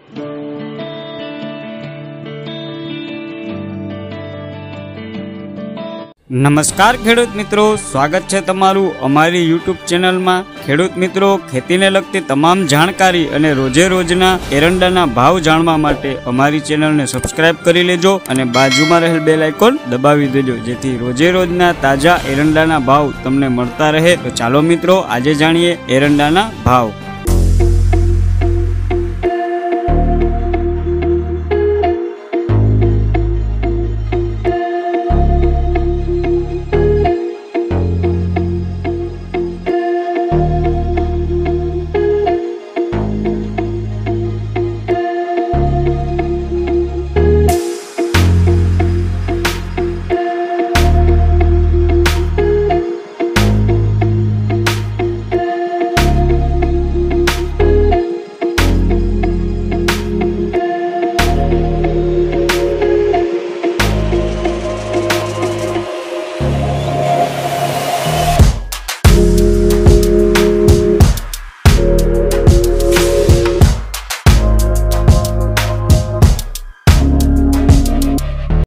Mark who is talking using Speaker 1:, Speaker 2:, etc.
Speaker 1: નમસ્કાર ખેડૂત મિત્રો, સ્વાગત છે તમારું અમારી યુટ્યુબ ચેનલમાં। ખેડૂત મિત્રો, ખેતીને લગતી તમામ જાણકારી અને રોજે રોજના એરંડાના ભાવ જાણવા માટે અમારી ચેનલને સબસ્ક્રાઇબ કરી લેજો અને બાજુમાં રહેલ બેલ આઇકોન દબાવી દેજો, જેથી રોજે રોજના તાજા એરંડાના ભાવ તમને મળતા રહે। તો ચાલો મિત્રો, આજે જાણીએ એરંડાના ભાવ।